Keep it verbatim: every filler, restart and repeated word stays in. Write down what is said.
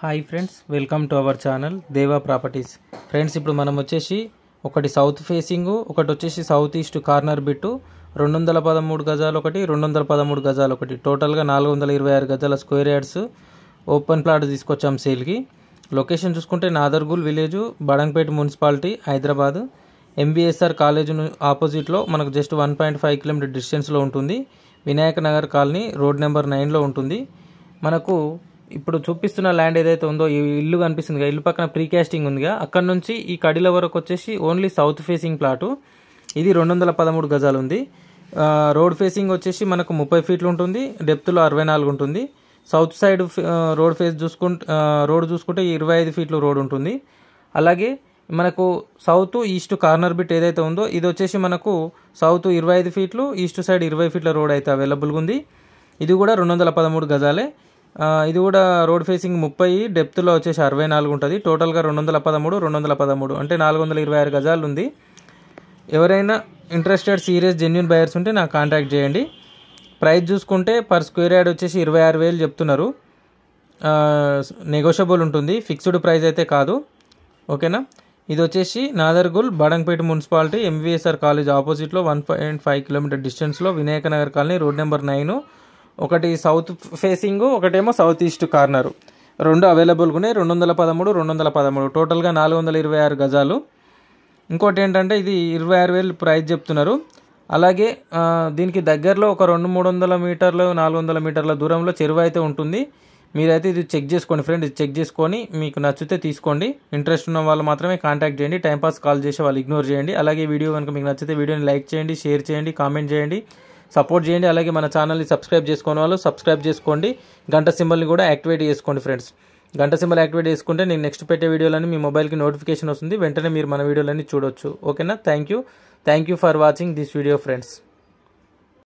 Hi friends, welcome to our channel Deva properties. Friends, ఇప్పుడు మనం వచ్చేసి ఒకటి సౌత్ ఫేసింగ్, ఒకటి వచ్చేసి సౌత్ ఈస్ట్ కార్నర్ బిట్టు, రెండు వందల పదమూడు గజాలు ఒకటి, రెండు వందల పదమూడు గజాలు ఒకటి, టోటల్గా నాలుగు వందల ఇరవై ఆరు గజాల స్క్వేర్ యార్డ్స్ ఓపెన్ ప్లాట్ తీసుకొచ్చాం సేల్కి. లొకేషన్ చూసుకుంటే Nadergul village, Badangpet municipality, Hyderabad. MBSR college ఆపోజిట్లో మనకు just one point five kilometre డిస్టెన్స్లో ఉంటుంది. Vinayaka Nagar colony road number నైన్లో ఉంటుంది. మనకు ఇప్పుడు చూపిస్తున్న ల్యాండ్ ఏదైతే ఉందో, ఈ ఇల్లు కనిపిస్తుంది, ఇల్లు పక్కన ప్రీకాస్టింగ్ ఉందిగా, అక్కడ నుంచి ఈ కడిల వరకు వచ్చేసి ఓన్లీ సౌత్ ఫేసింగ్ ప్లాటు. ఇది రెండు వందల పదమూడు గజాలు ఉంది. రోడ్ ఫేసింగ్ వచ్చేసి మనకు ముప్పై ఫీట్లు ఉంటుంది, డెప్త్లో అరవై నాలుగు ఉంటుంది. సౌత్ సైడ్ రోడ్ ఫేస్ చూసుకుంటే రోడ్ చూసుకుంటే ఇరవై ఐదు ఫీట్లు రోడ్ ఉంటుంది. అలాగే మనకు సౌత్ ఈస్ట్ కార్నర్ బిట్ ఏదైతే ఉందో, ఇది వచ్చేసి మనకు సౌత్ ఇరవై ఐదు ఫీట్లు, ఈస్ట్ సైడ్ ఇరవై ఫీట్ల రోడ్ అయితే అవైలబుల్గా ఉంది. ఇది కూడా రెండు వందల పదమూడు గజాలే. ఇది కూడా రోడ్ ఫేసింగ్ ముప్పై, డెప్త్లో వచ్చేసి అరవై నాలుగు ఉంటుంది. టోటల్గా రెండు వందల పదమూడు రెండు వందల పదమూడు అంటే నాలుగు వందల ఇరవై ఆరు గజాలు ఉంది. ఎవరైనా ఇంట్రెస్టెడ్ సీరియస్ జెన్యున్ బయర్స్ ఉంటే నాకు కాంటాక్ట్ చేయండి. ప్రైస్ చూసుకుంటే పర్ స్క్వేర్ యార్డ్ వచ్చేసి ఇరవై ఆరు వేలు చెప్తున్నారు. నెగోషియబుల్ ఉంటుంది, ఫిక్స్డ్ ప్రైస్ అయితే కాదు. ఓకేనా. ఇది వచ్చేసి Nadergul, Badangpet municipality, MVSR college ఆపోజిట్లో వన్ పాయింట్ ఫైవ్ కిలోమీటర్ డిస్టెన్స్లో Vinayaka Nagar colony road number nine. ఒకటి సౌత్ ఫేసింగ్, ఒకటేమో సౌత్ ఈస్ట్ కార్నరు, రెండు అవైలబుల్గా ఉన్నాయి. రెండు వందల పదమూడు రెండు వందల పదమూడు టోటల్గా నాలుగు వందల ఇరవై ఆరు గజాలు. ఇంకోటి ఏంటంటే ఇది ఇరవై ఆరు వేలు ప్రైస్ చెప్తున్నారు. అలాగే దీనికి దగ్గరలో ఒక రెండు మూడు వందల మీటర్లు నాలుగు వందల మీటర్ల దూరంలో చెరువు అయితే ఉంటుంది. మీరైతే ఇది చెక్ చేసుకోండి ఫ్రెండ్, ఇది చెక్ చేసుకొని మీకు నచ్చితే తీసుకోండి. ఇంట్రెస్ట్ ఉన్న వాళ్ళు మాత్రమే కాంటాక్ట్ చేయండి. టైంపాస్ కాల్ చేసే వాళ్ళు ఇగ్నోర్ చేయండి. అలాగే వీడియో కనుక మీకు నచ్చితే వీడియోని లైక్ చేయండి, షేర్ చేయండి, కామెంట్ చేయండి, సపోర్ట్ చేయండి. అలాగే మన ఛానల్ని సబ్స్క్రైబ్ చేసుకునే వాళ్ళు సబ్స్క్రైబ్ చేసుకోండి. గంట సింబల్ని కూడా యాక్టివేట్ చేసుకోండి ఫ్రెండ్స్. గంట సింబల్ యాక్టివేట్ చేసుకుంటే నేను నెక్స్ట్ పెట్టే వీడియోలన్నీ మీ మొబైల్కి నోటిఫికేషన్ వస్తుంది, వెంటనే మీరు మన వీడియోలన్నీ చూడొచ్చు. ఓకేనా. Thank you thank you for watching this video friends.